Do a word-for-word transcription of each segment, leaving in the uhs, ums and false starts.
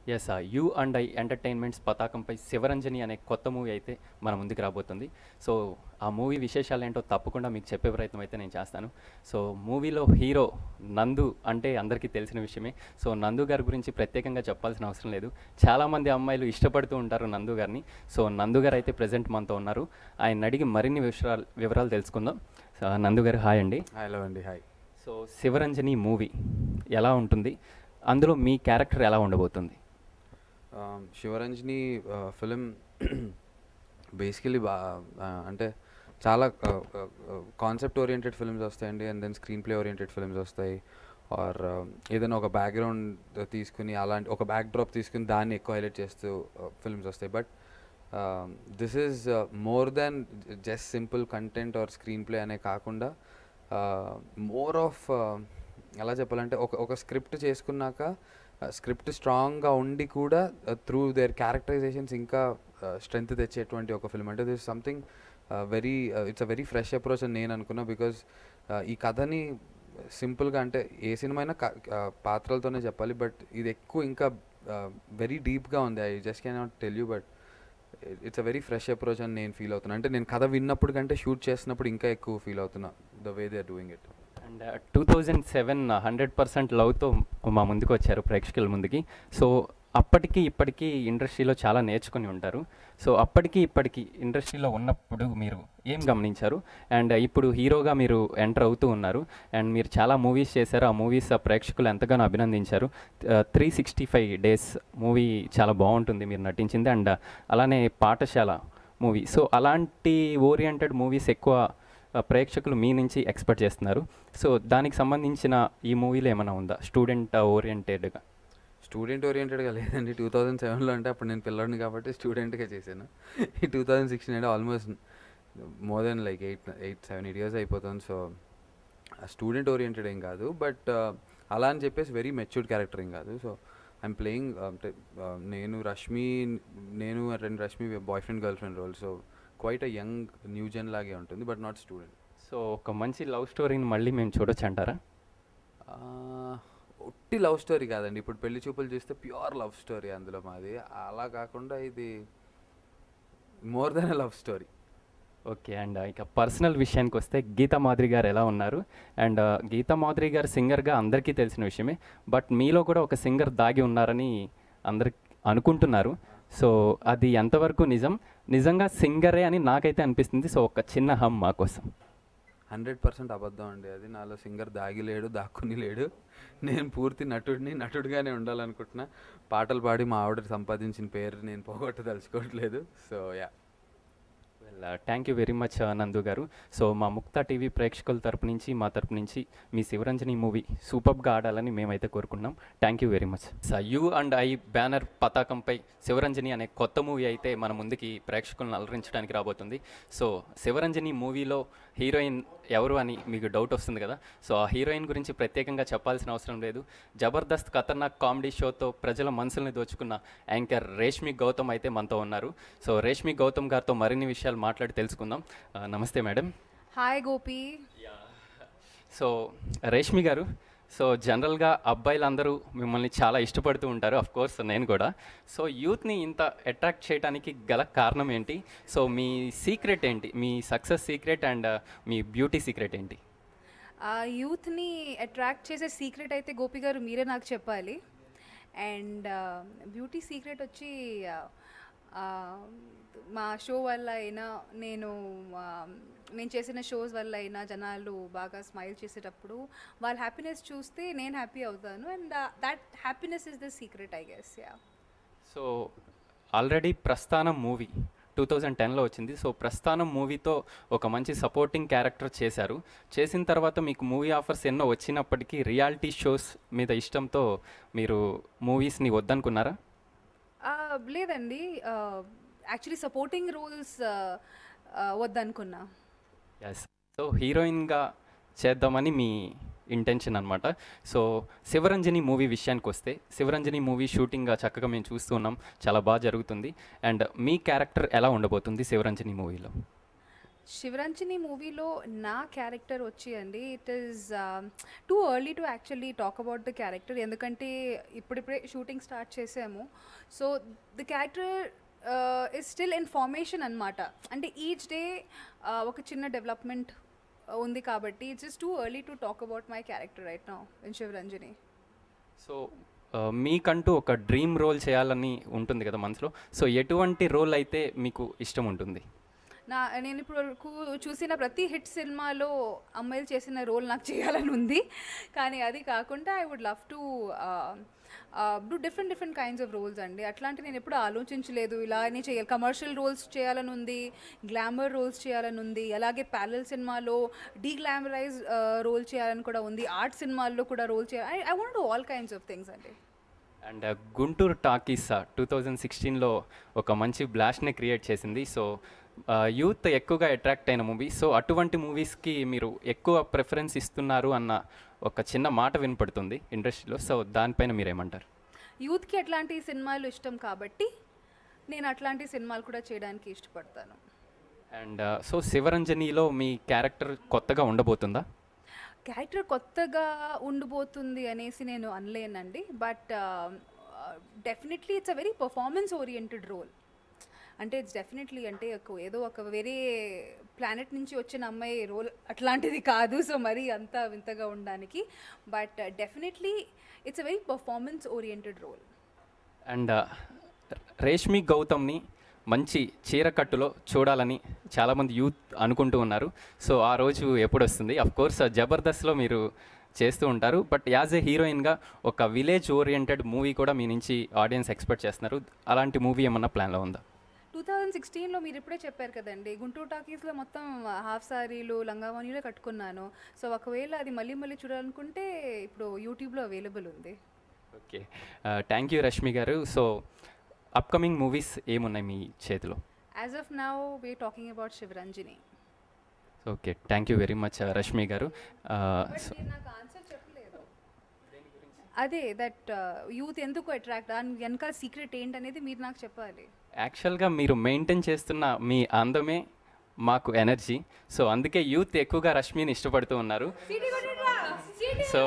Yes you and I entertainments పతాకంపై శివరంజని అనే కొత్త మూవీ అయితే మన ముందుకు రాబోతుంది. సో ఆ మూవీ విశేషాలు ఏంటో తప్పకుండా మీకు చెప్పే ప్రయత్నం అయితే నేను చేస్తాను. సో మూవీలో హీరో నందు అంటే అందరికీ తెలిసిన విషయమే. సో నందు గారి గురించి ప్రత్యేకంగా చెప్పాల్సిన అవసరం లేదు. చాలామంది అమ్మాయిలు ఇష్టపడుతూ ఉంటారు నందు గారిని. సో నందు గారు అయితే ప్రజెంట్ మనతో ఉన్నారు. ఆయన అడిగి మరిన్ని వివరాలు వివరాలు తెలుసుకుందాం. సో నందు గారు హాయ్ అండి. హలో అండి. హాయ్. సో శివరంజని మూవీ ఎలా ఉంటుంది, అందులో మీ క్యారెక్టర్ ఎలా ఉండబోతుంది? శివరంజని ఫిలిం బేసికలీ బా అంటే చాలా కాన్సెప్ట్ ఓరియంటెడ్ ఫిల్మ్స్ వస్తాయండి, and then screenplay oriented films వస్తాయి. ఆర్ ఏదైనా ఒక బ్యాక్గ్రౌండ్ తీసుకుని అలాంటి ఒక బ్యాక్ డ్రాప్ తీసుకుని దాన్ని ఎక్కువ హైలైట్ చేస్తూ ఫిల్మ్స్ వస్తాయి. But this is more than just simple content or screenplay అనే కాకుండా మోర్ ఆఫ్ ఎలా చెప్పాలంటే ఒక ఒక స్క్రిప్ట్ చేసుకున్నాక స్క్రిప్ట్ స్ట్రాంగ్గా ఉండి కూడా త్రూ దేర్ క్యారెక్టరైజేషన్స్ ఇంకా స్ట్రెంగ్త్ తెచ్చేటువంటి ఒక ఫిల్మ్. అంటే this something very it's a very fresh approach అని నేను అనుకున్నా. బికాజ్ ఈ కథని సింపుల్గా అంటే ఏ సినిమా అయినా పాత్రలతోనే చెప్పాలి, బట్ ఇది ఎక్కువ ఇంకా వెరీ డీప్గా ఉంది. I just can not tell you, but it's a very fresh approach అని నేను ఫీల్ అవుతున్నా. అంటే నేను కథ విన్నప్పుడు కంటే షూట్ చేసినప్పుడు ఇంకా ఎక్కువ ఫీల్ అవుతున్నా the way they are doing it. And two thousand seven hundred percent లవ్తో మా ముందుకు వచ్చారు ప్రేక్షకుల ముందుకి. సో అప్పటికి ఇప్పటికీ ఇండస్ట్రీలో చాలా నేర్చుకుని ఉంటారు. సో అప్పటికి ఇప్పటికి ఇండస్ట్రీలో ఉన్నప్పుడు మీరు ఏం గమనించారు? అండ్ ఇప్పుడు హీరోగా మీరు ఎంటర్ అవుతూ ఉన్నారు, అండ్ మీరు చాలా మూవీస్ చేశారు. ఆ మూవీస్ ఆ ప్రేక్షకులు ఎంతగానో అభినందించారు. Three sixty five days movie చాలా బాగుంటుంది మీరు నటించింది. అండ్ అలానే పాఠశాల మూవీ. సో అలాంటి ఓరియంటెడ్ మూవీస్ ఎక్కువ ప్రేక్షకులు మీ నుంచి ఎక్స్పెక్ట్ చేస్తున్నారు. సో దానికి సంబంధించిన ఈ మూవీలో ఏమైనా ఉందా స్టూడెంట్ ఓరియంటెడ్గా? స్టూడెంట్ ఓరియంటెడ్గా లేదండి. టూ థౌజండ్ సెవెన్లో అంటే అప్పుడు నేను పిల్లడిని కాబట్టి స్టూడెంట్గా చేశాను. ఈ టూ థౌజండ్ సిక్స్టీన్ అంటే almost more than like eight eight seven eight years అయిపోతుంది. సో స్టూడెంట్ ఓరియంటెడ్ ఏం కాదు, బట్ అలా అని చెప్పేసి వెరీ మెచ్యూర్డ్ క్యారెక్టర్ ఏం కాదు. సో ఐఎమ్ ప్లేయింగ్ అంటే నేను రష్మి నేను రెండు Rashmi boyfriend girlfriend role. So quite a young new gen లాగే ఉంటుంది, బట్ నాట్ స్టూడెంట్. సో ఒక మంచి లవ్ స్టోరీని మళ్ళీ మేము చూడొచ్చు అంటారా? ఒట్టి లవ్ స్టోరీ కాదండి. ఇప్పుడు పెళ్లి చూపులు చూస్తే ప్యూర్ లవ్ స్టోరీ అందులో మాది. అలా కాకుండా ఇది more than a love story. Okay. And ఇక పర్సనల్ విషయానికి వస్తే గీతా మాధురి గారు ఎలా ఉన్నారు? అండ్ గీతా మాధురి గారు సింగర్గా అందరికీ తెలిసిన విషయమే, బట్ మీలో కూడా ఒక సింగర్ దాగి ఉన్నారని అందరు అనుకుంటున్నారు. సో అది ఎంతవరకు నిజం? నిజంగా సింగరే అని నాకైతే అనిపిస్తుంది. సో ఒక చిన్న హమ్ మా కోసం. హండ్రెడ్ పర్సెంట్ అబద్ధం అండి అది. నాలో సింగర్ దాగి లేడు, దాక్కుని లేడు. నేను పూర్తి నటుడిని, నటుడిగానే ఉండాలనుకుంటున్నా. పాటలు పాడి మా ఆవిడ సంపాదించిన పేరు నేను పోగొట్టదలుచుకోవట్లేదు. So yeah. Well thank you very much Nandu గారు. సో మా ముక్తా టీవీ ప్రేక్షకుల తరపు నుంచి, మా తరపు నుంచి మీ శివరంజని మూవీ సూపర్గా ఆడాలని మేమైతే కోరుకుంటున్నాం. Thank you very much. So you and I banner పతాకంపై శివరంజని అనే కొత్త మూవీ అయితే మన ముందుకి ప్రేక్షకులను అలరించడానికి రాబోతుంది. సో శివరంజని మూవీలో హీరోయిన్ ఎవరు అని మీకు డౌట్ వస్తుంది కదా. సో ఆ హీరోయిన్ గురించి ప్రత్యేకంగా చెప్పాల్సిన అవసరం లేదు. జబర్దస్త్ ఖతర్నాక్ కామెడీ షోతో ప్రజల మనసుల్ని దోచుకున్న యాంకర్ రేష్మి గౌతమ్ అయితే మనతో ఉన్నారు. సో రేష్మి గౌతమ్ గారితో మరిన్ని విషయాలు మాట్లాడి తెలుసుకుందాం. నమస్తే madam. Hi Gopi. So Reshmi గారు, సో జనరల్గా అబ్బాయిలందరూ మిమ్మల్ని చాలా ఇష్టపడుతూ ఉంటారు, అఫ్ కోర్స్ నేను కూడా. సో యూత్ని ఇంత అట్రాక్ట్ చేయడానికి గల కారణం ఏంటి? సో మీ సీక్రెట్ ఏంటి? మీ సక్సెస్ సీక్రెట్ అండ్ మీ బ్యూటీ సీక్రెట్ ఏంటి? యూత్ని అట్రాక్ట్ చేసే సీక్రెట్ అయితే గోపి గారు మీరే నాకు చెప్పాలి. అండ్ బ్యూటీ సీక్రెట్ వచ్చి మా షో వల్ల అయినా, నేను నేను చేసిన షోస్ వల్ల అయినా జనాలు బాగా స్మైల్ చేసేటప్పుడు వాళ్ళ హ్యాపీనెస్ చూస్తే నేను హ్యాపీ అవుతాను. And that happiness is the secret I guess. Yeah. So already Prasthanam movie two thousand టెన్లో వచ్చింది. సో ప్రస్థానం మూవీతో ఒక మంచి సపోర్టింగ్ క్యారెక్టర్ చేశారు. చేసిన తర్వాత మీకు మూవీ ఆఫర్స్ ఎన్నో వచ్చినప్పటికీ రియాలిటీ షోస్ మీద ఇష్టంతో మీరు మూవీస్ని వద్దనుకున్నారా? లేదండి, యాక్చువల్లీ సపోర్టింగ్ రోల్స్ వద్దనుకున్నా. ఎస్. సో హీరోయిన్గా చేద్దామని మీ ఇంటెన్షన్ అనమాట. సో శివరంజని మూవీ విషయానికి వస్తే, శివరంజని మూవీ షూటింగ్ చక్కగా మేము చూస్తున్నాం, చాలా బాగా జరుగుతుంది. అండ్ మీ క్యారెక్టర్ ఎలా ఉండబోతుంది శివరంజని మూవీలో? శివరంజని మూవీలో నా క్యారెక్టర్ వచ్చి అండి it is too early to actually talk about the character, ఎందుకంటే ఇప్పుడిప్పుడే షూటింగ్ స్టార్ట్ చేసాము. So the character is still in formation అనమాట. అంటే ఈచ్ డే ఒక చిన్న డెవలప్మెంట్ ఉంది కాబట్టి it's just too early to talk about my character right now in Shivaranjani. So మీకంటూ ఒక డ్రీమ్ రోల్ చేయాలని ఉంటుంది కదా మనసులో, సో ఎటువంటి రోల్ అయితే మీకు ఇష్టం ఉంటుంది? నా నేను ఇప్పుడు వరకు చూసిన ప్రతి హిట్ సినిమాలో అమ్మాయిలు చేసిన రోల్ నాకు చేయాలని ఉంది, కానీ అది కాకుండా I would love to do different different kinds of roles అండి. అట్లాంటి నేను ఎప్పుడు ఆలోచించలేదు ఇలానే చేయాలి. కమర్షియల్ రోల్స్ చేయాలని ఉంది, గ్లామర్ రోల్స్ చేయాలని ఉంది, అలాగే ప్యారల్ సినిమాలో డీగ్లామరైజ్ రోల్ చేయాలని కూడా ఉంది, ఆర్ట్ సినిమాల్లో కూడా రోల్ చేయాలి. I I want do all kinds of things అండి. And Guntur talkies two thousand సిక్స్టీన్లో ఒక మంచి బ్లాస్ట్ని క్రియేట్ చేసింది. సో యూత్ ఎక్కువగా అట్రాక్ట్ అయిన మూవీ. సో అటువంటి మూవీస్కి మీరు ఎక్కువ ప్రిఫరెన్స్ ఇస్తున్నారు అన్న ఒక చిన్న మాట వినపడుతుంది ఇండస్ట్రీలో. సో దానిపైన మీరేమంటారు? యూత్కి అట్లాంటి సినిమాలు ఇష్టం కాబట్టి నేను అట్లాంటి సినిమాలు కూడా చేయడానికి ఇష్టపడతాను. అండ్ సో శివరంజనిలో మీ క్యారెక్టర్ కొత్తగా ఉండబోతుందా? క్యారెక్టర్ కొత్తగా ఉండబోతుంది అనేసి నేను అనలేనండి, but definitely it's a very performance oriented role. అంటే ఇట్స్ డెఫినెట్లీ అంటే ఏదో ఒక వేరే ప్లానెట్ నుంచి వచ్చిన అమ్మాయి రోల్ అట్లాంటిది కాదు, సో మరీ అంత వింతగా ఉండడానికి. But definitely it's a very performance oriented role. And Reshmi గౌతమ్ని మంచి చీరకట్టులో చూడాలని చాలామంది యూత్ అనుకుంటూ ఉన్నారు. సో ఆ రోజు ఎప్పుడు వస్తుంది? అఫ్ కోర్స్ జబర్దస్త్లో మీరు చేస్తూ ఉంటారు, బట్ యాజ్ ఏ హీరోయిన్గా ఒక విలేజ్ ఓరియంటెడ్ మూవీ కూడా మీ నుంచి ఆడియన్స్ ఎక్స్పెక్ట్ చేస్తున్నారు. అలాంటి మూవీ ఏమన్నా ప్లాన్లో ఉందా? టూ థౌజండ్ సిక్స్టీన్లో మీరు ఇప్పుడే చెప్పారు కదండి, గుంటూరు టాకీస్లో మొత్తం హాఫ్ సారీలు లంగావాణిలో కట్టుకున్నాను. సో ఒకవేళ అది మళ్ళీ మళ్ళీ చూడాలనుకుంటే ఇప్పుడు యూట్యూబ్లో అవైలబుల్ ఉంది. ఓకే, థ్యాంక్ యూ రష్మి గారు. సో అప్కమింగ్ మూవీస్ ఏమున్నాయి మీ చేతిలో? As of now we talking about Shivaranjani. Okay, thank you very much Rashmi గారు. నాకు ఆన్సర్ చెప్పలేదు. అదే దట్ యూత్ ఎందుకు అట్రాక్ట్, దాని వెనకాల సీక్రెట్ ఏంటనేది మీరు నాకు చెప్పాలి. యాక్చువల్గా మీరు మెయింటైన్ చేస్తున్న మీ అందమే మాకు ఎనర్జీ. సో అందుకే యూత్ ఎక్కువగా రష్మిని ఇష్టపడుతూ ఉన్నారు. సో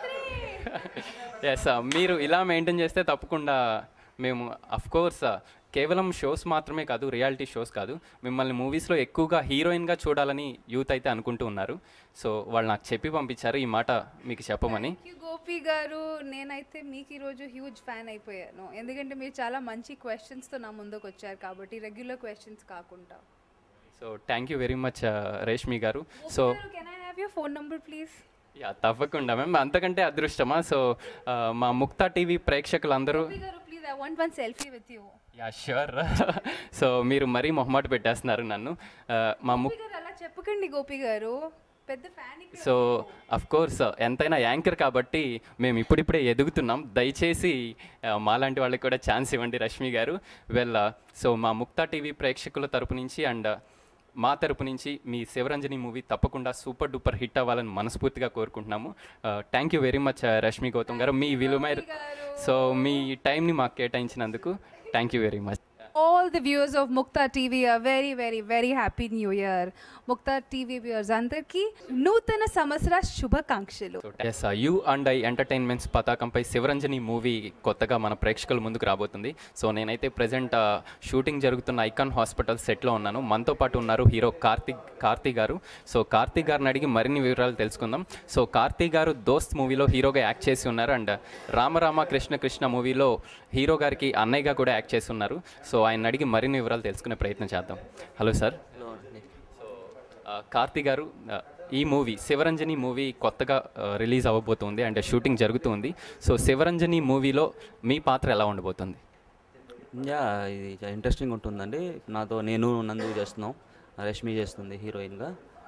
ఎస్, మీరు ఇలా మెయింటైన్ చేస్తే తప్పకుండా మేము అఫ్కోర్స్ కేవలం షోస్ మాత్రమే కాదు, రియాలిటీ షోస్ కాదు, మిమ్మల్ని మూవీస్లో ఎక్కువగా హీరోయిన్గా చూడాలని యూత్ అయితే అనుకుంటూ ఉన్నారు. సో వాళ్ళు నాకు చెప్పి పంపించారు ఈ మాట మీకు చెప్పమని. గోపి గారు, నేనైతే మీకు ఈరోజు హ్యూజ్ ఫ్యాన్ అయిపోయాను, ఎందుకంటే మీరు చాలా మంచి క్వశ్చన్స్తో నా ముందుకు వచ్చారు కాబట్టి, రెగ్యులర్ క్వశ్చన్స్ కాకుండా. So thank you very much Reshmi గారు. So can I have your phone number please? Yeah, తప్పకుండా మ్యామ్, అంతకంటే అదృష్టమా. సో మా ముక్తా టీవీ ప్రేక్షకులందరూ I want one selfie with you. Yeah sure. So మీరు మరీ మొహమాట పెట్టేస్తున్నారు నన్ను. మా ముక్ అలా చెప్పకండి గోపి గారు, పెద్ద ఫ్యాన్. సో అఫ్ కోర్స్ ఎంతైనా యాంకర్ కాబట్టి మేము ఇప్పుడిప్పుడే ఎదుగుతున్నాం. దయచేసి మాలాంటి వాళ్ళకి కూడా ఛాన్స్ ఇవ్వండి రష్మి గారు. వెల్, సో మా ముక్తా టీవీ ప్రేక్షకుల తరపు నుంచి అండ్ మా తరపు నుంచి మీ శివరంజని మూవీ తప్పకుండా సూపర్ డూపర్ హిట్ అవ్వాలని మనస్ఫూర్తిగా కోరుకుంటున్నాము. Thank you very much Rashmi Gautam గారు, మీ విలువైన సో మీ టైంని మాకు కేటాయించినందుకు thank you very much. All the viewers of Mukta T V are very very very happy new year. Mukta T V viewers అందరికీ నూతన సంవత్సర శుభాకాంక్షలు. Yes, you and I entertainments పతాకంపై శివరంజని మూవీ కొత్తగా మన ప్రేక్షకుల ముందుకు రాబోతుంది. సో నేనైతే ప్రజెంట్ షూటింగ్ జరుగుతున్న ఐకాన్ హాస్పిటల్ సెట్లో ఉన్నాను. మనతో పాటు ఉన్నారు హీరో కార్తిక్ కార్తీ గారు. సో కార్తీ గారిని అడిగి మరిన్ని వివరాలు తెలుసుకుందాం. సో కార్తీ గారు దోస్త్ మూవీలో హీరోగా యాక్ట్ చేసి ఉన్నారు అండ్ రామరామ కృష్ణ కృష్ణ మూవీలో హీరో గారికి అన్నయ్యగా కూడా యాక్ట్ చేసి ఉన్నారు. సో ఆయన అడిగి మరిన్ని వివరాలు తెలుసుకునే ప్రయత్నం చేద్దాం. Hello sir. సో కార్తీ గారు, ఈ మూవీ శివరంజని మూవీ కొత్తగా రిలీజ్ అవ్వబోతుంది అండ్ షూటింగ్ జరుగుతుంది. సో శివరంజని మూవీలో మీ పాత్ర ఎలా ఉండబోతుంది? యా, ఇది ఇంట్రెస్టింగ్ ఉంటుందండి. నాతో నేను నందు చేస్తున్నాం, రష్మి చేస్తుంది హీరోయిన్గా.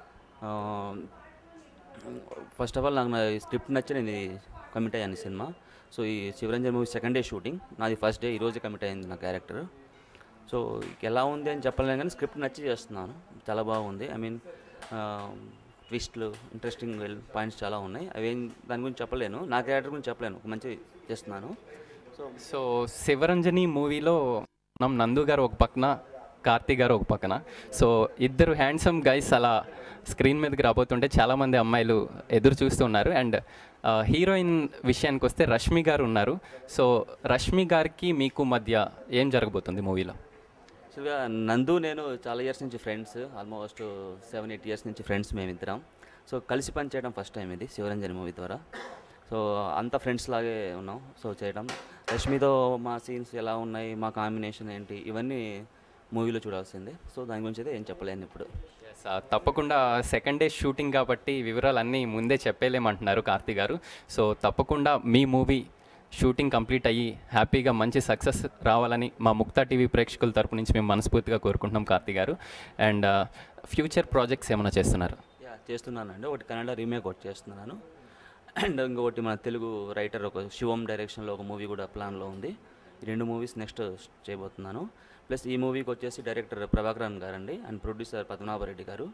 ఫస్ట్ ఆఫ్ ఆల్ నాకు నా స్క్రిప్ట్ నచ్చి నేను కమిట్ అయ్యాను సినిమా. సో ఈ Shivaranjan movie second day shooting, నాది ఫస్ట్ డే, ఈరోజే కమిట్ అయింది నా క్యారెక్టర్. సో ఎలా ఉంది అని చెప్పలేను కానీ స్క్రిప్ట్ నచ్చి చేస్తున్నాను, చాలా బాగుంది. ఐ మీన్ ట్విస్ట్లు, ఇంట్రెస్టింగ్ పాయింట్స్ చాలా ఉన్నాయి. అవి దాని గురించి చెప్పలేను, నా క్యారెక్టర్ గురించి చెప్పలేను, మంచి చేస్తున్నాను. సో సో శివరంజని మూవీలో మనం నందు గారు ఒక పక్కన కార్తీ గారు ఒక పక్కన. సో ఇద్దరు హ్యాండ్సమ్ గైస్ అలా స్క్రీన్ మీదకి రాబోతుంటే చాలామంది అమ్మాయిలు ఎదురు చూస్తున్నారు. అండ్ హీరోయిన్ విషయానికి వస్తే రష్మి గారు ఉన్నారు. సో రష్మి గారికి మీకు మధ్య ఏం జరగబోతుంది మూవీలో? యాక్చువల్గా నందు నేను చాలా ఇయర్స్ నుంచి friends, almost seven eight years నుంచి ఫ్రెండ్స్ మేమిద్దరం. సో కలిసి పని చేయడం ఫస్ట్ టైం ఇది శివరంజని మూవీ ద్వారా. సో అంత ఫ్రెండ్స్ లాగే ఉన్నాం. సో చేయడం రష్మితో మా సీన్స్ ఎలా ఉన్నాయి, మా కాంబినేషన్ ఏంటి, ఇవన్నీ మూవీలో చూడాల్సిందే. సో దాని గురించి అయితే ఏం చెప్పలేను ఇప్పుడు. తప్పకుండా సెకండ్ డే షూటింగ్ కాబట్టి వివరాలన్నీ ముందే చెప్పేలేమంటున్నారు కార్తీ గారు. సో తప్పకుండా మీ మూవీ షూటింగ్ కంప్లీట్ అయ్యి హ్యాపీగా మంచి సక్సెస్ రావాలని మా ముక్తా టీవీ ప్రేక్షకుల తరపు నుంచి మేము మనస్ఫూర్తిగా కోరుకుంటున్నాం కార్తీ గారు. అండ్ ఫ్యూచర్ ప్రాజెక్ట్స్ ఏమైనా చేస్తున్నారు? యా చేస్తున్నానండి. ఒకటి కన్నడ రీమేక్ ఒకటి చేస్తున్నాను. అండ్ ఇంకొకటి మన తెలుగు రైటర్ ఒక శివం డైరెక్షన్లో ఒక మూవీ కూడా ప్లాన్లో ఉంది. ఈ రెండు మూవీస్ నెక్స్ట్ చేయబోతున్నాను. ప్లస్ ఈ మూవీకి వచ్చేసి డైరెక్టర్ ప్రభాకరన్ గారండి అండ్ ప్రొడ్యూసర్ పద్మనాభరెడ్డి గారు.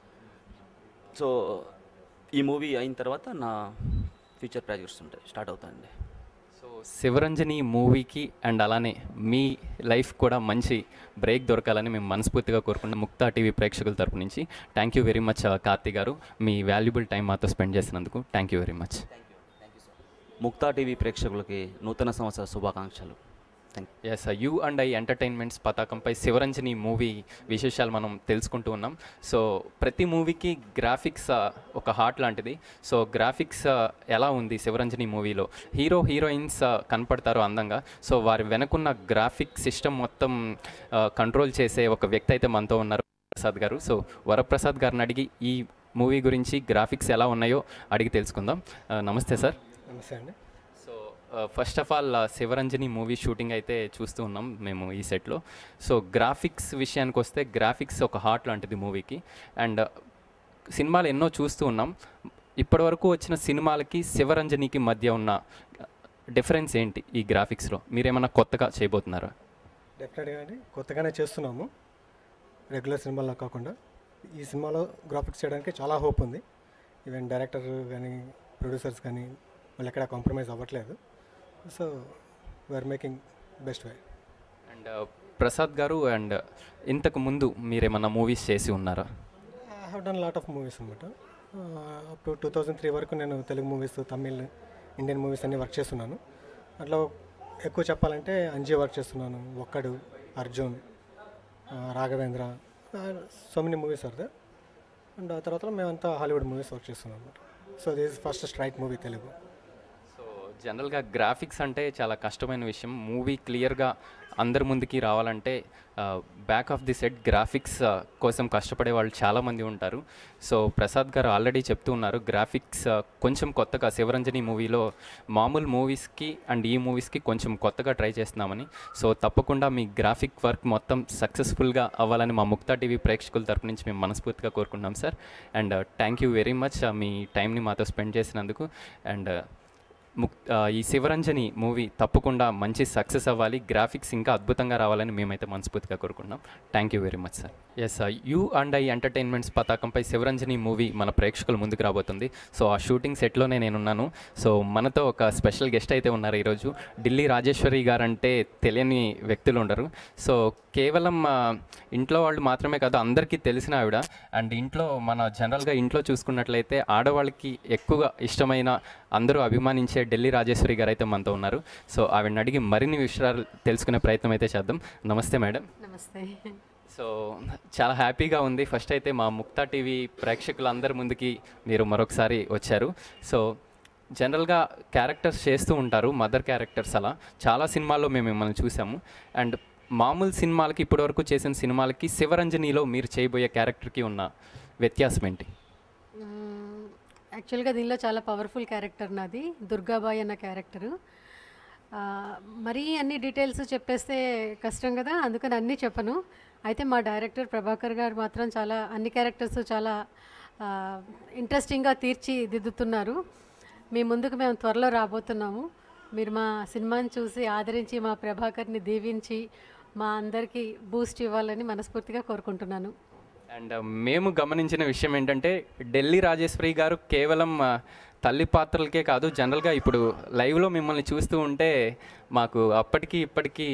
సో ఈ మూవీ అయిన తర్వాత నా ఫ్యూచర్ ప్రాజెక్ట్స్ ఉంటాయి, స్టార్ట్ అవుతాయండి. సో శివరంజని మూవీకి అండ్ అలానే మీ లైఫ్ కూడా మంచి బ్రేక్ దొరకాలని మేము మనస్ఫూర్తిగా కోరుకుంటున్నాం ముక్తా టీవీ ప్రేక్షకుల తరపు నుంచి. Thank you very much Karthi గారు, మీ వాల్యుబుల్ టైం మాతో స్పెండ్ చేసినందుకు thank you very much. Mukta TV ప్రేక్షకులకి నూతన సంవత్సర శుభాకాంక్షలు. Yes, you and I entertainments పతాకంపై శివరంజని మూవీ విశేషాలు మనం తెలుసుకుంటూ ఉన్నాం. సో ప్రతి మూవీకి గ్రాఫిక్స్ ఒక హార్ట్ లాంటిది. సో గ్రాఫిక్స్ ఎలా ఉంది శివరంజని మూవీలో? హీరో హీరోయిన్స్ కనపడతారు అందంగా. సో వారి వెనకున్న గ్రాఫిక్ సిస్టమ్ మొత్తం కంట్రోల్ చేసే ఒక వ్యక్తి అయితే మనతో ఉన్నారు, ప్రసాద్ గారు. సో వరప్రసాద్ గారిని అడిగి ఈ మూవీ గురించి గ్రాఫిక్స్ ఎలా ఉన్నాయో అడిగి తెలుసుకుందాం. నమస్తే సార్. నమస్తే అండి. First of all Shivaranjani movie shooting అయితే చూస్తూ ఉన్నాం మేము ఈ సెట్లో. సో గ్రాఫిక్స్ విషయానికి వస్తే గ్రాఫిక్స్ ఒక హార్ట్ లాంటిది మూవీకి. అండ్ సినిమాలు ఎన్నో చూస్తూ ఉన్నాం. ఇప్పటివరకు వచ్చిన సినిమాలకి శివరంజనికి మధ్య ఉన్న డిఫరెన్స్ ఏంటి ఈ గ్రాఫిక్స్లో? మీరేమన్నా కొత్తగా చేయబోతున్నారా? డెఫినెట్గా అండి, కొత్తగానే చేస్తున్నాము, రెగ్యులర్ సినిమాల్లో కాకుండా. ఈ సినిమాలో గ్రాఫిక్స్ చేయడానికి చాలా హోప్ ఉంది. ఈవెన్ డైరెక్టర్ కానీ ప్రొడ్యూసర్స్ కానీ వాళ్ళు ఎక్కడ కాంప్రమైజ్ అవ్వట్లేదు. So we're making best way. And Prasad గారు, అండ్ ఇంతకు ముందు మీరేమన్నా మూవీస్ చేసి ఉన్నారా? I have done lot of movies అనమాట. Up to two thousand three వరకు నేను Telugu movies, Tamil, Indian movies అన్నీ వర్క్ చేస్తున్నాను. అట్లా ఎక్కువ చెప్పాలంటే అంజీ వర్క్ చేస్తున్నాను, Okkadu, Arjun, Raghavendra, so many movies are there. And ఆ తర్వాత మేమంతా హాలీవుడ్ మూవీస్ వర్క్ చేస్తున్నాం అనమాట. So this first strike movie Telugu. జనరల్గా గ్రాఫిక్స్ అంటే చాలా కష్టమైన విషయం. మూవీ క్లియర్గా అందరి ముందుకి రావాలంటే back of the set graphics కోసం కష్టపడే వాళ్ళు చాలామంది ఉంటారు. సో ప్రసాద్ గారు ఆల్రెడీ చెప్తూ ఉన్నారు గ్రాఫిక్స్ కొంచెం కొత్తగా శివరంజని మూవీలో మామూలు మూవీస్కి అండ్ ఈ మూవీస్కి కొంచెం కొత్తగా ట్రై చేస్తున్నామని. సో తప్పకుండా మీ గ్రాఫిక్ వర్క్ మొత్తం సక్సెస్ఫుల్గా అవ్వాలని మా ముక్తా టీవీ ప్రేక్షకుల తరపు నుంచి మేము మనస్ఫూర్తిగా కోరుకుంటున్నాం sir. And thank you very much మీ టైంని మాతో స్పెండ్ చేసినందుకు. అండ్ ముక్ ఈ శివరంజని మూవీ తప్పకుండా మంచి సక్సెస్ అవ్వాలి, గ్రాఫిక్స్ ఇంకా అద్భుతంగా రావాలని మేమైతే మనస్ఫూర్తిగా కోరుకుంటున్నాం. Thank you very much sir. Yes, you and I entertainments పతాకంపై శివరంజని మూవీ మన ప్రేక్షకుల ముందుకు రాబోతుంది. సో ఆ షూటింగ్ సెట్లోనే నేనున్నాను. సో మనతో ఒక స్పెషల్ గెస్ట్ అయితే ఉన్నారు ఈరోజు. ఢిల్లీ రాజేశ్వరి గారు అంటే తెలియని వ్యక్తులు ఉండరు. సో కేవలం ఇంట్లో వాళ్ళు మాత్రమే కాదు, అందరికీ తెలిసిన ఆవిడ. అండ్ ఇంట్లో మన జనరల్గా ఇంట్లో చూసుకున్నట్లయితే ఆడవాళ్ళకి ఎక్కువగా ఇష్టమైన, అందరూ అభిమానించే ఢిల్లీ రాజేశ్వరి గారు అయితే మనతో ఉన్నారు. సో ఆవిడని అడిగి మరిన్ని విషయాలు తెలుసుకునే ప్రయత్నం అయితే చేద్దాం. నమస్తే మేడం. నమస్తే. సో చాలా హ్యాపీగా ఉంది. ఫస్ట్ అయితే మా ముక్తా టీవీ ప్రేక్షకులందరి ముందుకి మీరు మరొకసారి వచ్చారు. సో జనరల్గా క్యారెక్టర్స్ చేస్తూ ఉంటారు, మదర్ క్యారెక్టర్స్, అలా చాలా సినిమాల్లో మేము మిమ్మల్ని చూసాము. అండ్ మామూలు సినిమాలకి ఇప్పటివరకు చేసిన సినిమాలకి శివరంజనిలో మీరు చేయబోయే క్యారెక్టర్కి ఉన్న వ్యత్యాసం ఏంటి? యాక్చువల్గా దీనిలో చాలా పవర్ఫుల్ క్యారెక్టర్ నాది, దుర్గాబాయ్ అన్న క్యారెక్టరు. మరీ అన్ని డీటెయిల్స్ చెప్పేస్తే కష్టం కదా, అందుకని అన్నీ చెప్పను. అయితే మా డైరెక్టర్ ప్రభాకర్ గారు మాత్రం చాలా అన్ని క్యారెక్టర్స్ చాలా ఇంట్రెస్టింగ్గా తీర్చిదిద్దుతున్నారు. మీ ముందుకు మేము త్వరలో రాబోతున్నాము. మీరు మా సినిమాని చూసి ఆదరించి మా ప్రభాకర్ని దీవించి మా అందరికీ బూస్ట్ ఇవ్వాలని మనస్ఫూర్తిగా కోరుకుంటున్నాను. అండ్ మేము గమనించిన విషయం ఏంటంటే ఢిల్లీ రాజేశ్వరి గారు కేవలం తల్లి పాత్రలకే కాదు, జనరల్గా ఇప్పుడు లైవ్లో మిమ్మల్ని చూస్తూ ఉంటే మాకు అప్పటికి ఇప్పటికీ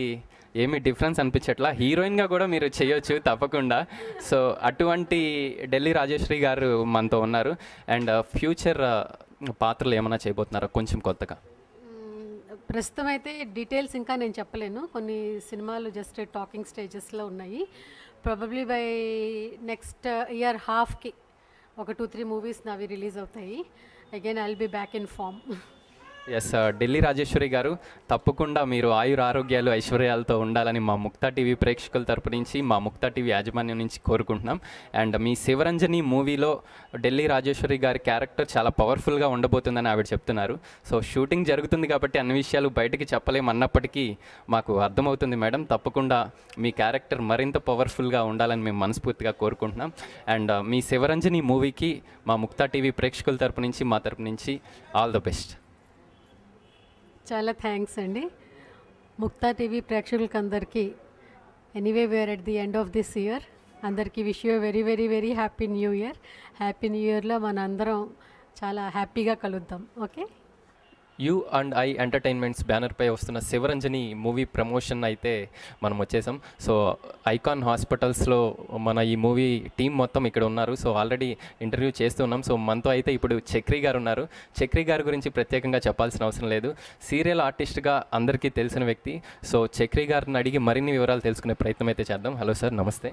ఏమీ డిఫరెన్స్ అనిపించట్లా. హీరోయిన్గా కూడా మీరు చేయొచ్చు తప్పకుండా. సో అటువంటి ఢిల్లీ రాజేశ్వరి గారు మనతో ఉన్నారు. అండ్ ఫ్యూచర్ పాత్రలు ఏమైనా చేయబోతున్నారా కొంచెం కొత్తగా? ప్రస్తుతం అయితే డీటెయిల్స్ ఇంకా నేను చెప్పలేను. కొన్ని సినిమాలు జస్ట్ టాకింగ్ స్టేజెస్లో ఉన్నాయి. ప్రాబబ్లీ బై నెక్స్ట్ ఇయర్ హాఫ్కి ఒక టూ త్రీ మూవీస్ నావి రిలీజ్ అవుతాయి. Again I will be back in form. Yes, Delhi Rajeshwari గారు తప్పకుండా మీరు ఆయుర ఆరోగ్యాలు ఐశ్వర్యాలతో ఉండాలని మా ముక్తా టీవీ ప్రేక్షకుల తరపు నుంచి, మా ముక్తా టీవీ యాజమాన్యం నుంచి కోరుకుంటున్నాం. అండ్ మీ శివరంజని మూవీలో ఢిల్లీ రాజేశ్వరి గారి క్యారెక్టర్ చాలా పవర్ఫుల్గా ఉండబోతుందని ఆవిడ చెప్తున్నారు. సో షూటింగ్ జరుగుతుంది కాబట్టి అన్ని విషయాలు బయటికి చెప్పలేము అన్నప్పటికీ మాకు అర్థమవుతుంది మేడం. తప్పకుండా మీ క్యారెక్టర్ మరింత పవర్ఫుల్గా ఉండాలని మేము మనస్ఫూర్తిగా కోరుకుంటున్నాం. అండ్ మీ శివరంజని మూవీకి మా ముక్తా టీవీ ప్రేక్షకుల తరపు నుంచి, మా తరపు నుంచి ఆల్ ద బెస్ట్. చాలా థ్యాంక్స్ అండి. ముక్తా టీవీ ప్రేక్షకులకి అందరికీ anyway where at the end of this year అందరికీ wish you very very very happy new year. Happy new ఇయర్లో మన అందరం చాలా హ్యాపీగా కలుద్దాం. Okay. You and I entertainments బ్యానర్పై వస్తున్న శివరంజని మూవీ ప్రమోషన్ అయితే మనం వచ్చేసాం. సో ఐకాన్ హాస్పిటల్స్లో మన ఈ మూవీ టీం మొత్తం ఇక్కడ ఉన్నారు. సో ఆల్రెడీ ఇంటర్వ్యూ చేస్తున్నాం. సో మనతో అయితే ఇప్పుడు చక్రి గారు ఉన్నారు. చక్రి గారి గురించి ప్రత్యేకంగా చెప్పాల్సిన అవసరం లేదు. సీరియల్ ఆర్టిస్ట్గా అందరికీ తెలిసిన వ్యక్తి. సో చక్రి గారిని అడిగి మరిన్ని వివరాలు తెలుసుకునే ప్రయత్నం అయితే చేద్దాం. హలో సార్, నమస్తే.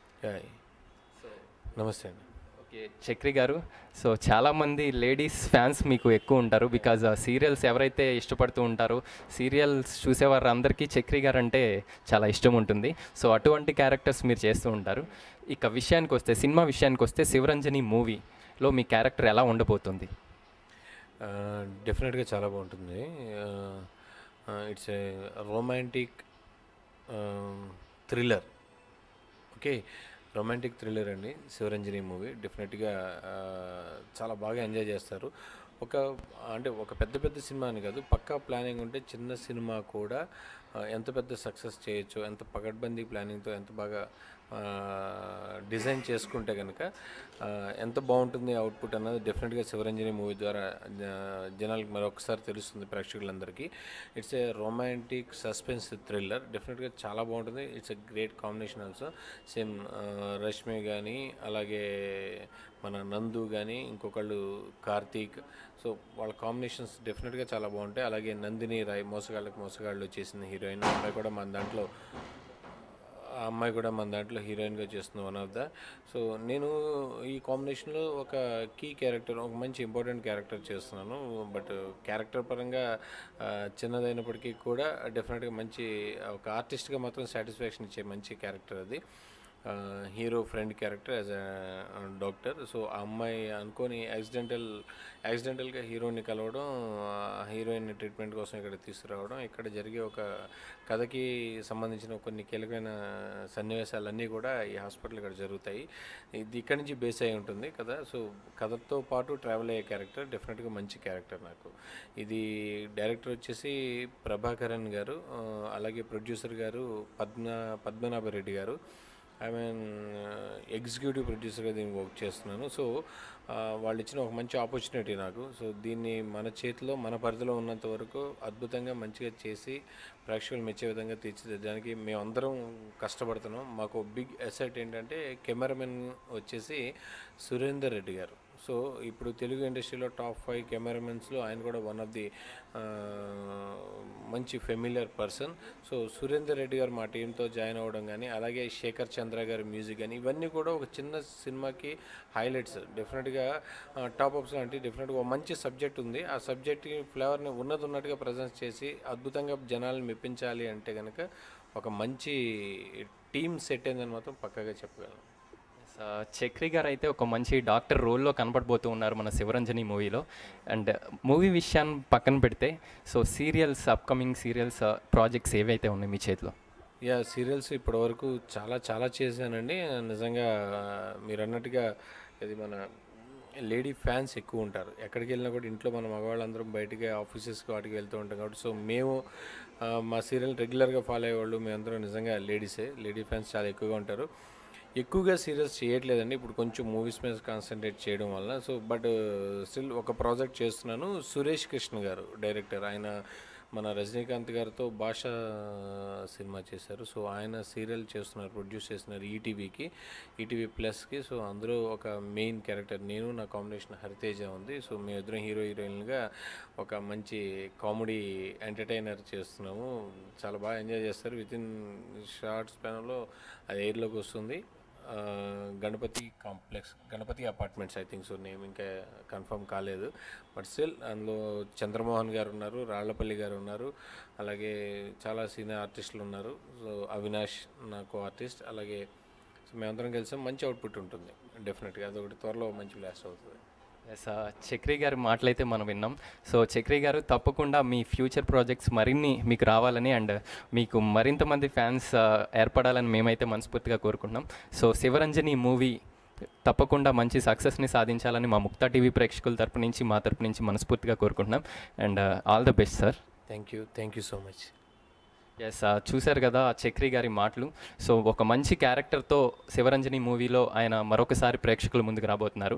నమస్తే అండి. ఓకే చక్రి గారు, సో చాలామంది లేడీస్ ఫ్యాన్స్ మీకు ఎక్కువ ఉంటారు. బికాజ్ సీరియల్స్ ఎవరైతే ఇష్టపడుతూ ఉంటారో, సీరియల్స్ చూసేవారు అందరికీ చక్రి గారు అంటే చాలా ఇష్టం ఉంటుంది. సో అటువంటి క్యారెక్టర్స్ మీరు చేస్తూ ఉంటారు. ఇక విషయానికి వస్తే, సినిమా విషయానికి వస్తే, శివరంజని మూవీలో మీ క్యారెక్టర్ ఎలా ఉండబోతుంది? డెఫినెట్గా చాలా బాగుంటుంది. It's a romantic thriller. Okay, romantic thriller అండి శివరంజని మూవీ. డెఫినెట్గా చాలా బాగా ఎంజాయ్ చేస్తారు. ఒక అంటే ఒక పెద్ద పెద్ద సినిమా అని కాదు, పక్కా ప్లానింగ్ ఉంటే చిన్న సినిమా కూడా ఎంత పెద్ద సక్సెస్ చేయొచ్చు, ఎంత పకడ్బందీ ప్లానింగ్తో ఎంత బాగా డిజైన్ చేసుకుంటే కనుక ఎంత బాగుంటుంది అవుట్పుట్ అన్నది డెఫినెట్గా శివరంజని మూవీ ద్వారా జనాలకు మరొకసారి తెలుస్తుంది ప్రేక్షకులందరికీ. It's a romantic suspense thriller. డెఫినెట్గా చాలా బాగుంటుంది. It's a great combination also. Same Rashmi కానీ, అలాగే మన నందు కానీ, ఇంకొకళ్ళు కార్తీక్. సో వాళ్ళ కాంబినేషన్స్ డెఫినెట్గా చాలా బాగుంటాయి. అలాగే నందిని రాయ్, మోసగాళ్ళకి మోసగాళ్ళు చేసిన హీరోయిన్, అమ్మాయి కూడా మన దాంట్లో ఆ అమ్మాయి కూడా మన దాంట్లో హీరోయిన్గా చేస్తుంది, వన్ ఆఫ్ ద. సో నేను ఈ కాంబినేషన్లో ఒక కీ క్యారెక్టర్, ఒక మంచి ఇంపార్టెంట్ క్యారెక్టర్ చేస్తున్నాను. బట్ క్యారెక్టర్ పరంగా చిన్నదైనప్పటికీ కూడా డెఫినెట్గా మంచి ఒక ఆర్టిస్ట్గా మాత్రం సాటిస్ఫాక్షన్ ఇచ్చే మంచి క్యారెక్టర్ అది. Hero friend character as a doctor. So ఆ అమ్మాయి అనుకొని యాక్సిడెంటల్ యాక్సిడెంటల్గా హీరోని కలవడం, హీరోయిన్ ట్రీట్మెంట్ కోసం ఇక్కడ తీసుకురావడం, ఇక్కడ జరిగే ఒక కథకి సంబంధించిన కొన్ని కీలకమైన సన్నివేశాలన్నీ కూడా ఈ హాస్పిటల్ ఇక్కడ జరుగుతాయి. ఇది ఇక్కడి నుంచి బేస్ అయి ఉంటుంది కదా. సో కథతో పాటు ట్రావెల్ అయ్యే క్యారెక్టర్ డెఫినెట్గా మంచి క్యారెక్టర్ నాకు. ఇది డైరెక్టర్ వచ్చేసి ప్రభాకరన్ గారు, అలాగే ప్రొడ్యూసర్ గారు పద్మ పద్మనాభరెడ్డి గారు. ఐ మీన్ ఎగ్జిక్యూటివ్ ప్రొడ్యూసర్గా దీన్ని వర్క్ చేస్తున్నాను. సో వాళ్ళు ఇచ్చిన ఒక మంచి ఆపర్చునిటీ నాకు. సో దీన్ని మన చేతిలో, మన పరిధిలో ఉన్నంత వరకు అద్భుతంగా మంచిగా చేసి ప్రేక్షకులు మెచ్చే విధంగా తీర్చిదిద్దడానికి మేమందరం కష్టపడుతున్నాం. మాకు బిగ్ అసెట్ ఏంటంటే కెమెరామెన్ వచ్చేసి సురేందర్ రెడ్డి గారు. సో ఇప్పుడు తెలుగు ఇండస్ట్రీలో టాప్ ఫైవ్ కెమెరామెన్స్లో ఆయన కూడా వన్ ఆఫ్ ది మంచి familiar person. So Surender Reddy గారు మా టీంతో జాయిన్ అవ్వడం కానీ, అలాగే శేఖర్ చంద్ర గారి మ్యూజిక్ కానీ, ఇవన్నీ కూడా ఒక చిన్న సినిమాకి హైలైట్స్. డెఫినెట్గా టాప్ అప్స్ అంటే డెఫినెట్గా ఒక మంచి సబ్జెక్ట్ ఉంది. ఆ సబ్జెక్ట్కి ఫ్లేవర్ని ఉన్నది ఉన్నట్టుగా ప్రజెంట్ చేసి అద్భుతంగా జనాలను మెప్పించాలి అంటే కనుక ఒక మంచి టీమ్ సెట్ అయిందని మాత్రం పక్కాగా చెప్పగలను. చక్రి గారు అయితే ఒక మంచి డాక్టర్ రోల్లో కనపడబోతూ ఉన్నారు మన శివరంజని మూవీలో. అండ్ మూవీ విషయాన్ని పక్కన పెడితే, so serials, upcoming serials projects ఏవైతే ఉన్నాయి మీ చేతిలో? యా, సీరియల్స్ ఇప్పటివరకు చాలా చాలా చేశానండి. నిజంగా మీరు అన్నట్టుగా ఇది మన లేడీ ఫ్యాన్స్ ఎక్కువ ఉంటారు. ఎక్కడికి వెళ్ళినా కూడా ఇంట్లో మన మగవాళ్ళందరం బయటికి ఆఫీసెస్కి వాటికి వెళ్తూ ఉంటాం కాబట్టి, సో మేము మా సీరియల్ రెగ్యులర్గా ఫాలో అయ్యేవాళ్ళు మేమందరం నిజంగా లేడీసే. లేడీ ఫ్యాన్స్ చాలా ఎక్కువగా ఉంటారు. ఎక్కువగా సీరియల్స్ చేయట్లేదండి ఇప్పుడు, కొంచెం మూవీస్ మీద కాన్సన్ట్రేట్ చేయడం వల్ల. సో బట్ స్టిల్ ఒక ప్రాజెక్ట్ చేస్తున్నాను. సురేష్ కృష్ణ గారు డైరెక్టర్, ఆయన మన రజనీకాంత్ గారితో భాష సినిమా చేశారు. సో ఆయన సీరియల్ చేస్తున్నారు, ప్రొడ్యూస్ చేస్తున్నారు ఈటీవీకి, ఈటీవీ ప్లస్కి. సో అందులో ఒక మెయిన్ క్యారెక్టర్ నేను, నా కాంబినేషన్ హరితేజ ఉంది. సో మేమిద్దరం హీరో హీరోయిన్గా ఒక మంచి కామెడీ ఎంటర్టైనర్ చేస్తున్నాము. చాలా బాగా ఎంజాయ్ చేస్తారు. విత్ ఇన్ షార్ట్ స్పాన్లో అది ఎయిర్లోకి వస్తుంది. Ganapati complex, Ganapati apartments I think so, name ఇంకా కన్ఫర్మ్ కాలేదు. బట్ స్టిల్ అందులో చంద్రమోహన్ గారు ఉన్నారు, రాళ్లపల్లి గారు ఉన్నారు, అలాగే చాలా సీనియర్ ఆర్టిస్టులు ఉన్నారు. సో అవినాష్ నాకు ఆర్టిస్ట్, అలాగే సో మేమందరం కలిసాం. మంచి అవుట్పుట్ ఉంటుంది డెఫినెట్గా. అదొకటి త్వరలో మంచి బ్లాస్ట్ అవుతుంది. ఎస్, చక్రి గారి మాటలైతే మనం విన్నాం. సో చక్రి గారు తప్పకుండా మీ ఫ్యూచర్ ప్రాజెక్ట్స్ మరిన్ని మీకు రావాలని అండ్ మీకు మరింత మంది ఫ్యాన్స్ ఏర్పడాలని మేమైతే మనస్ఫూర్తిగా కోరుకుంటున్నాం. సో శివరంజని మూవీ తప్పకుండా మంచి సక్సెస్ని సాధించాలని మా ముక్తా టీవీ ప్రేక్షకుల తరపు నుంచి, మా తరపు నుంచి మనస్ఫూర్తిగా కోరుకుంటున్నాం. And all the best sir. Thank you thank you so much. Yes, చూశారు కదా చక్రి గారి మాటలు. సో ఒక మంచి క్యారెక్టర్తో శివరంజని మూవీలో ఆయన మరొకసారి ప్రేక్షకుల ముందుకు రాబోతున్నారు.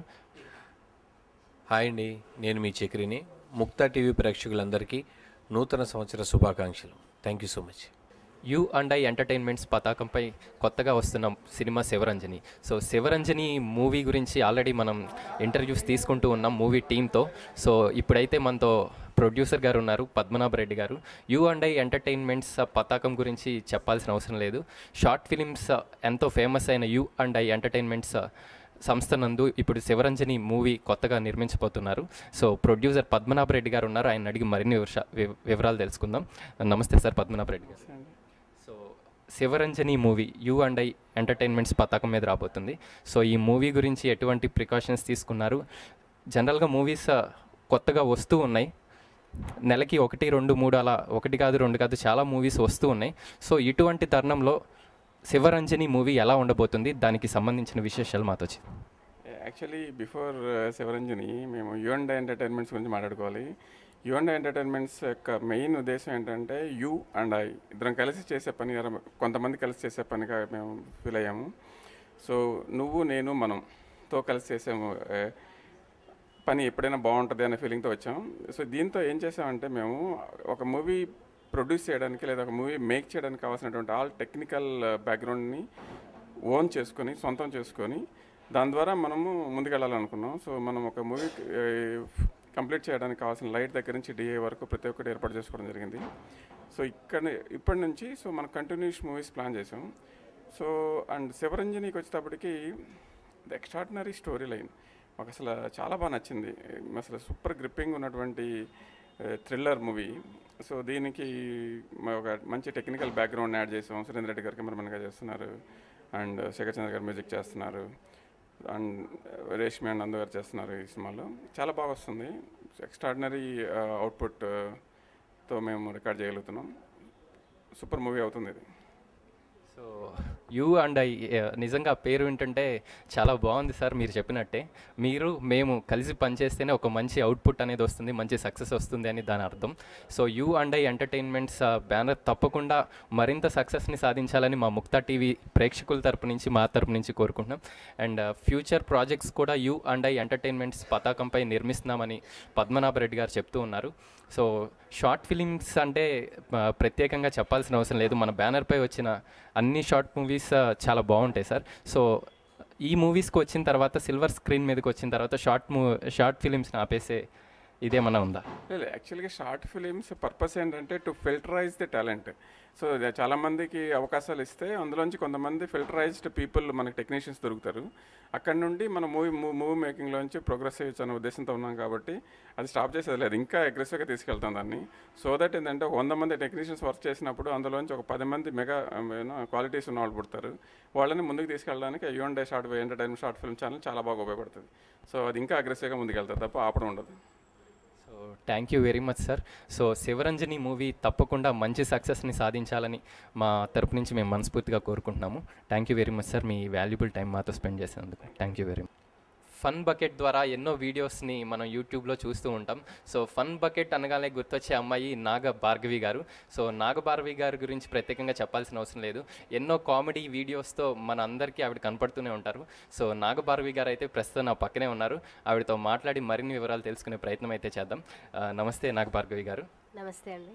హాయ్ అండి, నేను మీ చక్రిని. ముక్తా టీవీ ప్రేక్షకులందరికీ నూతన సంవత్సర శుభాకాంక్షలు. Thank you so much. You and I entertainments పతాకంపై కొత్తగా వస్తున్న సినిమా శివరంజని. సో శివరంజని మూవీ గురించి ఆల్రెడీ మనం ఇంటర్వ్యూస్ తీసుకుంటూ ఉన్నాం మూవీ టీంతో. సో ఇప్పుడైతే మనతో ప్రొడ్యూసర్ గారు ఉన్నారు, పద్మనాభ రెడ్డి గారు. యూ అండ్ ఐ ఎంటర్టైన్మెంట్స్ పతాకం గురించి చెప్పాల్సిన అవసరం లేదు. షార్ట్ ఫిలిమ్స్ ఎంతో ఫేమస్ అయిన యూ అండ్ ఐ ఎంటర్టైన్మెంట్స్ సంస్థ నందు ఇప్పుడు శివరంజని మూవీ కొత్తగా నిర్మించబోతున్నారు. సో ప్రొడ్యూసర్ పద్మనాభ రెడ్డి గారు ఉన్నారు, ఆయన అడిగి మరిన్ని వివరాలు తెలుసుకుందాం. నమస్తే సార్ పద్మనాభ రెడ్డి గారు. So Shivaranjani movie you and I entertainments పతాకం మీద రాబోతుంది. సో ఈ మూవీ గురించి ఎటువంటి ప్రికాషన్స్ తీసుకున్నారు? జనరల్గా మూవీస్ కొత్తగా వస్తూ ఉన్నాయి, నెలకి ఒకటి రెండు మూడు అలా, ఒకటి కాదు రెండు కాదు చాలా మూవీస్ వస్తూ ఉన్నాయి. సో ఇటువంటి తరుణంలో శివరంజని మూవీ ఎలా ఉండబోతుంది, దానికి సంబంధించిన విశేషాలు మాతో వచ్చి. యాక్చువల్లీ బిఫోర్ శివరంజని మేము యూ అండ్ ఐ ఎంటర్టైన్మెంట్స్ గురించి మాట్లాడుకోవాలి. యూ అండ్ ఐ ఎంటర్టైన్మెంట్స్ యొక్క మెయిన్ ఉద్దేశం ఏంటంటే యూ అండ్ ఐ ఇద్దరం కలిసి చేసే పని, కొంతమంది కలిసి చేసే పనిగా మేము ఫీల్ అయ్యాము. సో నువ్వు నేను మనంతో కలిసి చేసాము పని ఎప్పుడైనా బాగుంటుంది అనే ఫీలింగ్తో వచ్చాం. సో దీంతో ఏం చేసామంటే మేము ఒక మూవీ ప్రొడ్యూస్ చేయడానికి లేదా ఒక మూవీ మేక్ చేయడానికి కావాల్సినటువంటి ఆల్ టెక్నికల్ బ్యాక్గ్రౌండ్ని ఓన్ చేసుకొని, సొంతం చేసుకొని దాని ద్వారా మనము ముందుకెళ్ళాలనుకున్నాం. సో మనం ఒక మూవీ కంప్లీట్ చేయడానికి కావాల్సిన లైట్ దగ్గర నుంచి డిఏ వరకు ప్రతి ఒక్కటి ఏర్పాటు చేసుకోవడం జరిగింది. సో ఇక్కడ ఇప్పటి నుంచి సో మనం కంటిన్యూస్ మూవీస్ ప్లాన్ చేసాం. సో అండ్ శివరంజనికి వచ్చేటప్పటికి ద ఎక్స్ట్రాడినరీ స్టోరీ లైన్ మాకు అసలు చాలా బాగా నచ్చింది. అసలు సూపర్ గ్రిప్పింగ్ ఉన్నటువంటి థ్రిల్లర్ మూవీ. సో దీనికి ఒక మంచి టెక్నికల్ బ్యాక్గ్రౌండ్ యాడ్ చేసాం. సురేంద్ర రెడ్డి గారు కెమెరామెన్గా చేస్తున్నారు, అండ్ శేఖర్ చంద్ర గారు మ్యూజిక్ చేస్తున్నారు, అండ్ రేష్మి అండ్ అందు గారు చేస్తున్నారు. ఈ సినిమాలో చాలా బాగా వస్తుంది. ఎక్స్ట్రాడినరీ అవుట్పుట్తో మేము రికార్డ్ చేయగలుగుతున్నాం. సూపర్ మూవీ అవుతుంది ఇది. సో యూ అండ్ ఐ నిజంగా పేరు వింటుంటే చాలా బాగుంది సార్. మీరు చెప్పినట్టే మీరు మేము కలిసి పనిచేస్తేనే ఒక మంచి అవుట్పుట్ అనేది వస్తుంది, మంచి సక్సెస్ వస్తుంది అని దాని అర్థం. So you and I entertainments banner తప్పకుండా మరింత సక్సెస్ని సాధించాలని మా ముక్తా టీవీ ప్రేక్షకుల తరపు నుంచి, మా తరపు నుంచి కోరుకుంటున్నాం. అండ్ ఫ్యూచర్ ప్రాజెక్ట్స్ కూడా యూ అండ్ ఐ ఎంటర్టైన్మెంట్స్ పతాకంపై నిర్మిస్తున్నామని పద్మనాభ రెడ్డి గారు చెప్తూ ఉన్నారు. సో షార్ట్ ఫిలిమ్స్ అంటే ప్రత్యేకంగా చెప్పాల్సిన అవసరం లేదు, మన బ్యానర్పై వచ్చిన అన్ని షార్ట్ మూవీస్ చాలా బాగుంటాయి సార్. సో ఈ మూవీస్కి వచ్చిన తర్వాత, సిల్వర్ స్క్రీన్ మీదకి వచ్చిన తర్వాత షార్ట్ మూ షార్ట్ ఫిలిమ్స్ని ఆపేసే ఇదేమన్నా ఉందా? లేదు, యాక్చువల్గా షార్ట్ ఫిలిమ్స్ పర్పస్ ఏంటంటే to filterize the talent. So చాలామందికి అవకాశాలు ఇస్తే అందులోంచి కొంతమంది ఫిల్టరైజ్డ్ పీపుల్ మనకి టెక్నీషియన్స్ దొరుకుతారు. అక్కడ నుండి మన మూవీ మూవీ మేకింగ్లోంచి ప్రోగ్రెస్ చేయొచ్చు అనే ఉద్దేశంతో ఉన్నాం కాబట్టి అది స్టాప్ చేసేది లేదు, ఇంకా అగ్రెసివ్గా తీసుకెళ్తాం దాన్ని. సో దట్ ఏంటంటే వంద మంది టెక్నీషియన్స్ వర్క్ చేసినప్పుడు అందులోంచి ఒక పది మంది మెగా క్వాలిటీస్ ఉన్న వాళ్ళు పుడతారు. వాళ్ళని ముందుకు తీసుకెళ్ళడానికి you and I short entertainment short film channel చాలా బాగా ఉపయోగపడుతుంది. సో అది ఇంకా అగ్రెసివ్గా ముందుకెళ్తుంది తప్ప ఆపడం ఉండదు. So thank you very much sir. So Shivaranjani movie తప్పకుండా మంచి సక్సెస్ని సాధించాలని మా తరపు నుంచి మేము మనస్ఫూర్తిగా కోరుకుంటున్నాము. Thank you very much sir, మీ వాల్యుబుల్ టైం మాతో స్పెండ్ చేసినందుకు thank you very much. Fun bucket ద్వారా ఎన్నో వీడియోస్ని మనం యూట్యూబ్లో చూస్తూ ఉంటాం. సో ఫన్ బకెట్ అనగానే గుర్తొచ్చే అమ్మాయి నాగ భార్గవి గారు. సో నాగ భార్గవి గారి గురించి ప్రత్యేకంగా చెప్పాల్సిన అవసరం లేదు, ఎన్నో కామెడీ వీడియోస్తో మన అందరికీ ఆవిడ కనపడుతూనే ఉంటారు. సో నాగ భార్గవి గారు అయితే ప్రస్తుతం నా పక్కనే ఉన్నారు, ఆవిడతో మాట్లాడి మరిన్ని వివరాలు తెలుసుకునే ప్రయత్నం అయితే చేద్దాం. నమస్తే నాగ భార్గవి గారు. నమస్తే అండి.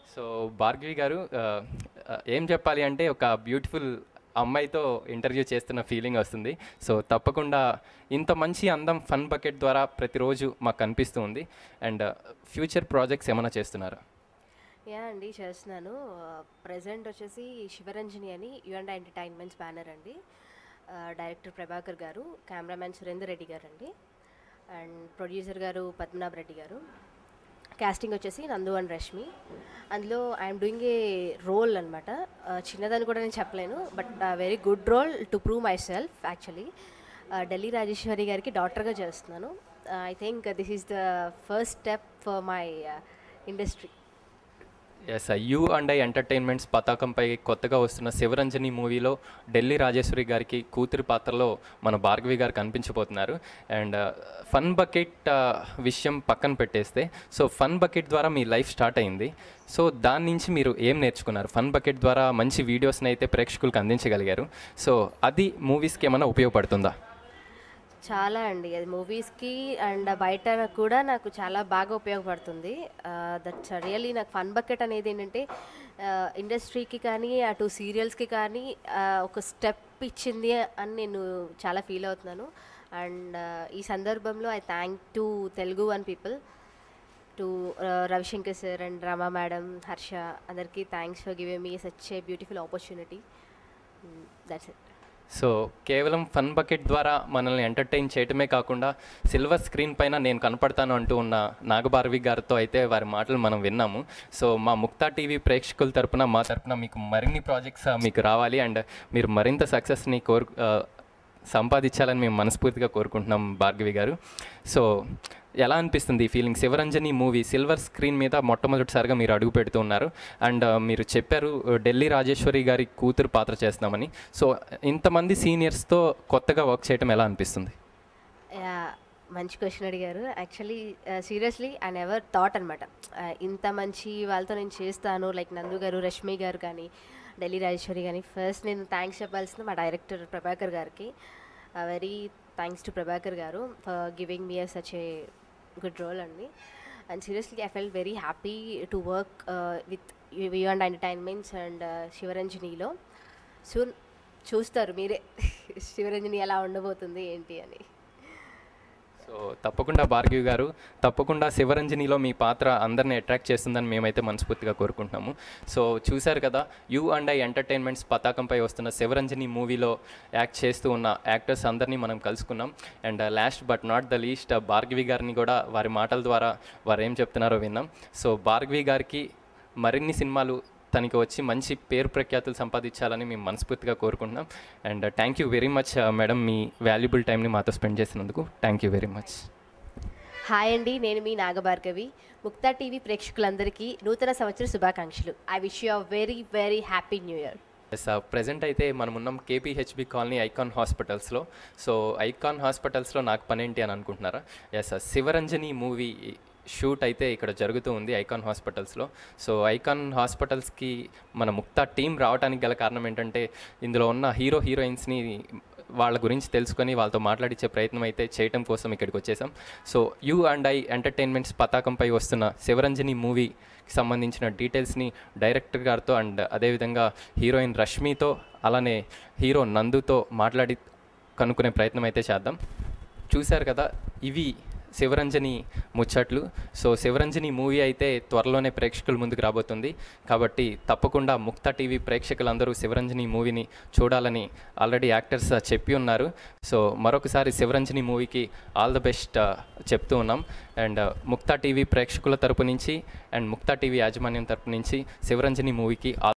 సో భార్గవి గారు ఆ, ఆ, ఏం చెప్పాలి అంటే ఒక బ్యూటిఫుల్ అమ్మాయితో ఇంటర్వ్యూ చేస్తున్న ఫీలింగ్ వస్తుంది. సో తప్పకుండా ఇంత మంచి అందం ఫన్ బకెట్ ద్వారా ప్రతిరోజు మాకు కనిపిస్తూ ఉంది. అండ్ ఫ్యూచర్ ప్రాజెక్ట్స్ ఏమైనా చేస్తున్నారా? యా అండి, చేస్తున్నాను. ప్రజెంట్ వచ్చేసి శివరంజని అని యూ అండ్ ఎంటర్టైన్మెంట్స్ బ్యానర్ అండి. డైరెక్టర్ ప్రభాకర్ గారు, కెమెరామ్యాన్ సురేందర్ రెడ్డి గారు అండి, అండ్ ప్రొడ్యూసర్ గారు పద్మనాభ రెడ్డి గారు. కాస్టింగ్ వచ్చేసి నందు అండ్ రష్మి. అందులో ఐఎమ్ డూయింగ్ ఏ రోల్ అనమాట. చిన్నదని కూడా నేను చెప్పలేను, but very good role to prove myself. Actually Delhi Rajeshwari గారికి డాటర్గా చేస్తున్నాను. I think this is the first step for my industry. Yes, you and I entertainments పతాకంపై కొత్తగా వస్తున్న శివరంజని మూవీలో ఢిల్లీ రాజేశ్వరి గారికి కూతురి పాత్రలో మన భార్గవి గారు కనిపించబోతున్నారు. అండ్ ఫన్ బకెట్ విషయం పక్కన పెట్టేస్తే, సో ఫన్ బకెట్ ద్వారా మీ లైఫ్ స్టార్ట్ అయింది. సో దాని నుంచి మీరు ఏం నేర్చుకున్నారు? ఫన్ బకెట్ ద్వారా మంచి వీడియోస్ని అయితే ప్రేక్షకులకు అందించగలిగారు. సో అది మూవీస్కి ఏమైనా ఉపయోగపడుతుందా? చాలా అండి, అది మూవీస్కి అండ్ బయట కూడా నాకు చాలా బాగా ఉపయోగపడుతుంది. దట్స్ రియల్లీ నాకు ఫన్ బకెట్ అనేది ఏంటంటే ఇండస్ట్రీకి కానీ అటు సీరియల్స్కి కానీ ఒక స్టెప్ ఇచ్చింది అని నేను చాలా ఫీల్ అవుతున్నాను. అండ్ ఈ సందర్భంలో I thank to Telugu one people, to Ravishankar sir and Rama madam, Harsha, అందరికీ thanks for giving me such a beautiful opportunity. That's it. So కేవలం ఫన్ బకెట్ ద్వారా మనల్ని ఎంటర్టైన్ చేయటమే కాకుండా సిల్వర్ స్క్రీన్ పైన నేను కనపడతాను అంటూ ఉన్న నాగభారవి గారితో అయితే వారి మాటలు మనం విన్నాము. సో మా ముక్తా టీవీ ప్రేక్షకుల తరపున, మా తరపున మీకు మరిన్ని ప్రాజెక్ట్స్ మీకు రావాలి అండ్ మీరు మరింత సక్సెస్ని కోరు సంపాదించాలని మేము మనస్ఫూర్తిగా కోరుకుంటున్నాం భార్గవి గారు. సో ఎలా అనిపిస్తుంది ఈ feeling? Shivaranjani movie silver screen మీద మొట్టమొదటిసారిగా మీరు అడుగు పెడుతూ ఉన్నారు. అండ్ మీరు చెప్పారు ఢిల్లీ రాజేశ్వరి గారి కూతురు పాత్ర చేస్తున్నామని. సో ఇంతమంది సీనియర్స్తో కొత్తగా వర్క్ చేయడం ఎలా అనిపిస్తుంది? మంచి క్వశ్చన్ అడిగారు. Actually seriously I never thought అనమాట ఇంత మంచి వాళ్ళతో నేను చేస్తాను. లైక్ నందు గారు, రష్మి గారు కానీ, ఢిల్లీ రాజేశ్వరి కానీ. ఫస్ట్ నేను థ్యాంక్స్ చెప్పాల్సింది మా డైరెక్టర్ ప్రభాకర్ గారికి. వెరీ థ్యాంక్స్ టు ప్రభాకర్ గారు for giving me such a good role అండి. And seriously I fell very happy to work with you and entertainments and శివరంజనిలో. సూన్ చూస్తారు మీరే శివరంజని ఎలా ఉండబోతుంది ఏంటి అని. సో తప్పకుండా భార్గవి గారు, తప్పకుండా శివరంజనిలో మీ పాత్ర అందరిని అట్రాక్ట్ చేస్తుందని మేమైతే మనస్ఫూర్తిగా కోరుకుంటున్నాము. సో చూశారు కదా, యూ అండ్ ఐ ఎంటర్టైన్మెంట్స్ పతాకంపై వస్తున్న శివరంజని మూవీలో యాక్ట్ చేస్తూ ఉన్న యాక్టర్స్ అందరినీ మనం కలుసుకున్నాం. And last but not the least Bhargavi గారిని కూడా వారి మాటల ద్వారా వారు ఏం చెప్తున్నారో విన్నాం. సో భార్గవి గారికి మరిన్ని సినిమాలు తనకి వచ్చి మంచి పేరు ప్రఖ్యాతులు సంపాదించాలని మేము మనస్ఫూర్తిగా కోరుకుంటున్నాం. And thank you very much madam, మీ వాల్యుబుల్ టైంని మాతో స్పెండ్ చేసినందుకు thank you very much. Hi అండి, నేను మీ నాగభార్గవి. ముక్తా టీవీ ప్రేక్షకులందరికీ నూతన సంవత్సర శుభాకాంక్షలు. I wish you a very very happy new year. Yes, present అయితే మనం ఉన్నాం కేపీహెచ్బి కాలనీ ఐకాన్ హాస్పిటల్స్లో. సో ఐకాన్ హాస్పిటల్స్లో నాకు పని ఏంటి అని అనుకుంటున్నారా? ఎస్, శివరంజని మూవీ షూట్ అయితే ఇక్కడ జరుగుతూ ఉంది ఐకాన్ హాస్పిటల్స్లో. సో ఐకాన్ హాస్పిటల్స్కి మన ముక్తా టీం రావడానికి గల కారణం ఏంటంటే, ఇందులో ఉన్న హీరో హీరోయిన్స్ని వాళ్ళ గురించి తెలుసుకొని వాళ్ళతో మాట్లాడించే ప్రయత్నం అయితే చేయటం కోసం ఇక్కడికి వచ్చేసాం. So you and I entertainments పతాకంపై వస్తున్న శివరంజని మూవీకి సంబంధించిన డీటెయిల్స్ని డైరెక్టర్ గారితో అండ్ అదేవిధంగా హీరోయిన్ రష్మితో అలానే హీరో నందుతో మాట్లాడి కనుక్కునే ప్రయత్నం అయితే చేద్దాం. చూశారు కదా, ఇవి శివరంజని ముచ్చట్లు. సో శివరంజని మూవీ అయితే త్వరలోనే ప్రేక్షకుల ముందుకు రాబోతుంది. కాబట్టి తప్పకుండా ముక్తా టీవీ ప్రేక్షకులందరూ శివరంజని మూవీని చూడాలని ఆల్రెడీ యాక్టర్స్ చెప్పి ఉన్నారు. సో మరొకసారి శివరంజని మూవీకి ఆల్ ద బెస్ట్ చెప్తూ ఉన్నాం. అండ్ ముక్తా టీవీ ప్రేక్షకుల తరపు నుంచి అండ్ ముక్తా టీవీ యాజమాన్యం తరపు నుంచి శివరంజని మూవీకి